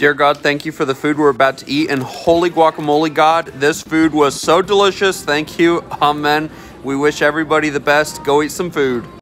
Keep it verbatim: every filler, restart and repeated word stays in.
Dear God, thank you for the food we're about to eat. And holy guacamole, God, this food was so delicious. Thank you. Amen. We wish everybody the best. Go eat some food.